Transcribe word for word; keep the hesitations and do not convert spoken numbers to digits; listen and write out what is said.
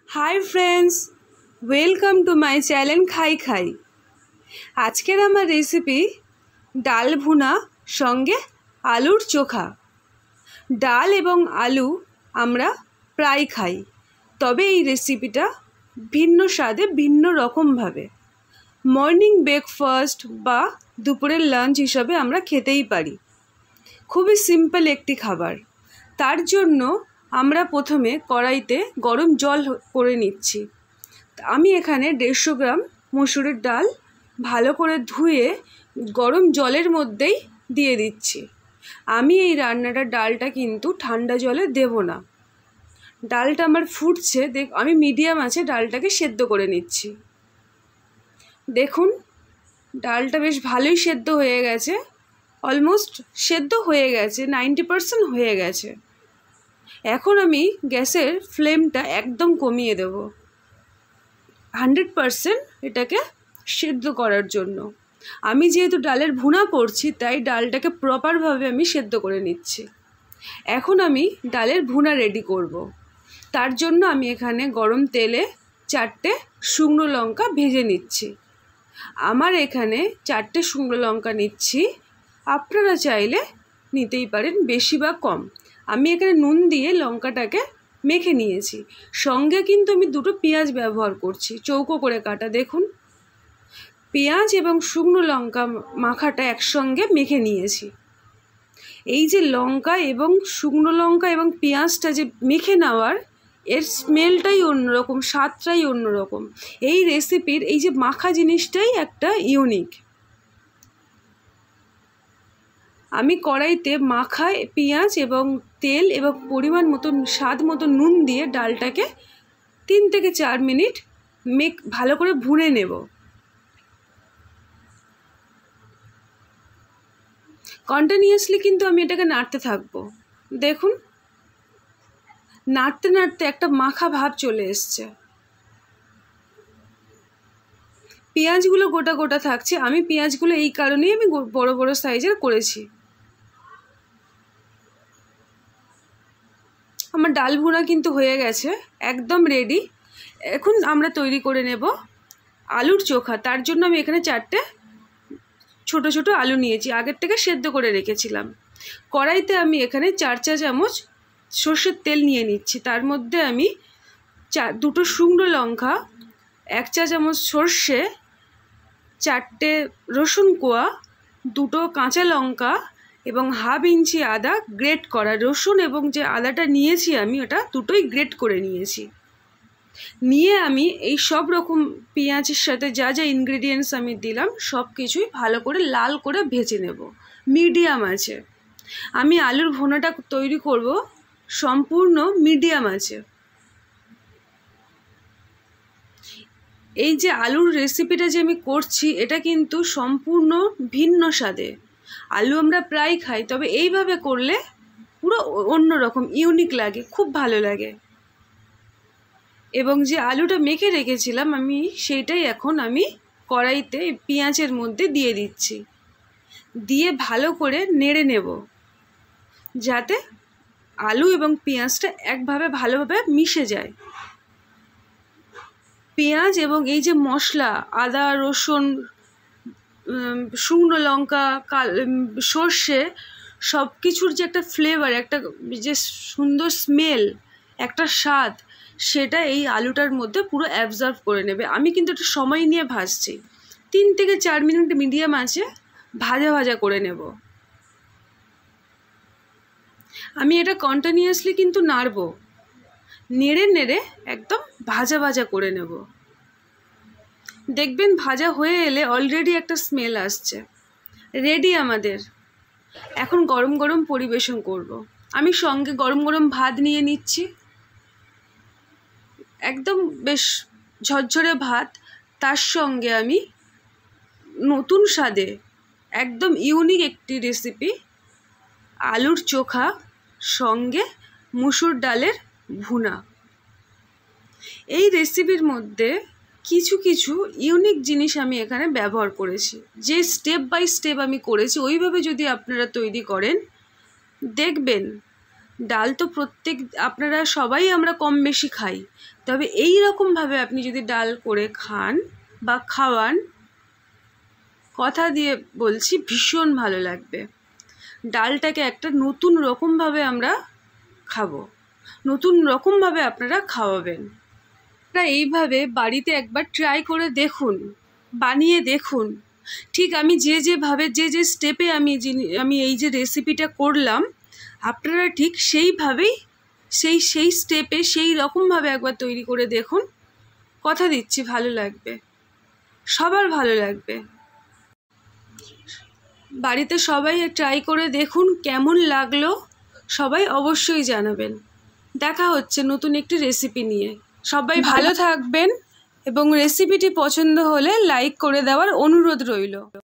High friends welcome to my channel खाई खाई। आजकेर आमार रेसिपि डाल भुना संगे आलुर चोखा। डाल एबं आलू आमरा प्राय खाई, तबे एई रेसिपिटा भिन्न स्वादे भिन्न रकम भावे मर्निंग ब्रेकफास्ट बा दुपुरेर लांच हिसाबे आमरा खेतेई पारी। खूबई सिम्पल एकटी खाबार। तार जोन्नो आमरा प्रथमे कड़ाईते गरम जल करे निচ্ছি। आमी एखाने देড়শো ग्राम मसुरेर डाल भालो करे धुए गरम जलेर मध्येई दिए दिচ্ছি। आमी এই রান্নাটা ডালটা কিন্তু ঠান্ডা জলে দেব না। ডালটা আমার ফুটছে, দেখ আমি মিডিয়াম আছে ডালটাকে সেদ্ধ করে নিচ্ছি। দেখুন ডালটা বেশ ভালোই সেদ্ধ হয়ে গেছে, অলমোস্ট সেদ্ধ হয়ে গেছে, নাইনটি পার্সেন্ট হয়ে গেছে। এখন আমি গ্যাসের ফ্লেমটা একদম কমিয়ে দেব হান্ড্রেড পার্সেন্ট এটাকে সেদ্ধ করার জন্য। আমি যেহেতু ডালের ভুনা করছি তাই ডালটাকে প্রপারভাবে আমি সেদ্ধ করে নিচ্ছি। এখন আমি ডালের ভুনা রেডি করব। তার জন্য আমি এখানে গরম তেলে চারটে শুকনো লঙ্কা ভেজে নিচ্ছি। আমার এখানে চারটে শুকনো লঙ্কা নিচ্ছি, আপনারা চাইলে নিতেই পারেন বেশি বা কম। আমি এখানে নুন দিয়ে লঙ্কাটাকে মেখে নিয়েছি। সঙ্গে কিন্তু আমি দুটো পেঁয়াজ ব্যবহার করছি, চৌকো করে কাটা। দেখুন পেঁয়াজ এবং শুকনো লঙ্কা মাখাটা একসঙ্গে মেখে নিয়েছি। এই যে লঙ্কা এবং শুকনো লঙ্কা এবং পেঁয়াজটা যে মেখে নেওয়ার, এর স্মেলটাই অন্যরকম, স্বাদটাই অন্যরকম। এই রেসিপির এই যে মাখা জিনিসটাই একটা ইউনিক। আমি কড়াইতে মাখা পেঁয়াজ এবং তেল এবং পরিমাণ মতো স্বাদ মতো নুন দিয়ে ডালটাকে তিন থেকে চার মিনিট মেক ভালো করে ভুনে নেব। কন্টিনিউয়াসলি কিন্তু আমি এটাকে নাড়তে থাকবো। দেখুন নাড়তে নাড়তে একটা মাখা ভাব চলে এসছে। পেঁয়াজগুলো গোটা গোটা থাকছে। আমি পেঁয়াজগুলো এই কারণেই আমি বড় বড় সাইজের করেছি। আমার ডাল ভুনা কিন্তু হয়ে গেছে, একদম রেডি। এখন আমরা তৈরি করে নেব আলুর চোখা। তার জন্য আমি এখানে চারটে ছোট ছোট আলু নিয়েছি, আগের থেকে সেদ্ধ করে রেখেছিলাম। কড়াইতে আমি এখানে চার চা চামচ সর্ষের তেল নিয়ে নিচ্ছি। তার মধ্যে আমি চার দুটো শুকনো লঙ্কা, এক চা চামচ সর্ষে, চারটে রসুন কোয়া, দুটো কাঁচা লঙ্কা এবং হাফ ইঞ্চি আদা গ্রেট করা। রসুন এবং যে আদাটা নিয়েছি আমি ওটা দুটোই গ্রেট করে নিয়েছি। নিয়ে আমি এই সব রকম পেঁয়াজের সাথে যা যা ইনগ্রেডিয়েন্টস আমি দিলাম সব কিছুই ভালো করে লাল করে ভেজে নেব মিডিয়াম আছে। আমি আলুর ভুনাটা তৈরি করব সম্পূর্ণ মিডিয়াম আছে। এই যে আলুর রেসিপিটা যে আমি করছি এটা কিন্তু সম্পূর্ণ ভিন্ন স্বাদে। আলু আমরা প্রায় খাই, তবে এইভাবে করলে পুরো অন্য রকম ইউনিক লাগে, খুব ভালো লাগে। এবং যে আলুটা মেখে রেখেছিলাম আমি সেইটাই এখন আমি কড়াইতে পেঁয়াজের মধ্যে দিয়ে দিচ্ছি। দিয়ে ভালো করে নেড়ে নেব যাতে আলু এবং পেঁয়াজটা একভাবে ভালোভাবে মিশে যায়। পেঁয়াজ এবং এই যে মশলা আদা রসুন শুকনো লঙ্কা সর্ষে সব কিছুর যে একটা ফ্লেভার, একটা যে সুন্দর স্মেল, একটা স্বাদ, সেটা এই আলুটার মধ্যে পুরো অ্যাবজর্ব করে নেবে। আমি কিন্তু একটু সময় নিয়ে ভাজছি, তিন থেকে চার মিনিট মিডিয়াম আছে ভাজা ভাজা করে নেব। আমি এটা কন্টিনিউয়াসলি কিন্তু নাড়ব, নেড়ে নেড়ে একদম ভাজা ভাজা করে নেব। দেখবেন ভাজা হয়ে এলে অলরেডি একটা স্মেল আসছে। রেডি আমাদের। এখন গরম গরম পরিবেশন করব। আমি সঙ্গে গরম গরম ভাত নিয়ে নিচ্ছি, একদম বেশ ঝরঝরে ভাত। তার সঙ্গে আমি নতুন স্বাদে একদম ইউনিক একটি রেসিপি আলুর চোখা সঙ্গে মুসুর ডালের ভুনা। এই রেসিপির মধ্যে কিছু কিছু ইউনিক জিনিস আমি এখানে ব্যবহার করেছি। যে স্টেপ বাই স্টেপ আমি করেছি ওইভাবে যদি আপনারা তৈরি করেন দেখবেন ডাল তো প্রত্যেক আপনারা সবাই আমরা কম বেশি খাই, তবে এই রকমভাবে আপনি যদি ডাল করে খান বা খাওয়ান, কথা দিয়ে বলছি ভীষণ ভালো লাগবে। ডালটাকে একটা নতুন রকমভাবে আমরা খাবো, নতুন রকমভাবে আপনারা খাওয়াবেন। আপনারা এইভাবে বাড়িতে একবার ট্রাই করে দেখুন, বানিয়ে দেখুন। ঠিক আমি যে যেভাবে যে যে স্টেপে আমি আমি এই যে রেসিপিটা করলাম, আপনারা ঠিক সেইভাবেই সেই সেই স্টেপে সেই রকমভাবে একবার তৈরি করে দেখুন। কথা দিচ্ছি ভালো লাগবে, সবার ভালো লাগবে। বাড়িতে সবাই ট্রাই করে দেখুন, কেমন লাগলো সবাই অবশ্যই জানাবেন। দেখা হচ্ছে নতুন একটি রেসিপি নিয়ে। সবাই ভালো থাকবেন এবং রেসিপিটি পছন্দ হলে লাইক করে দেওয়ার অনুরোধ রইল।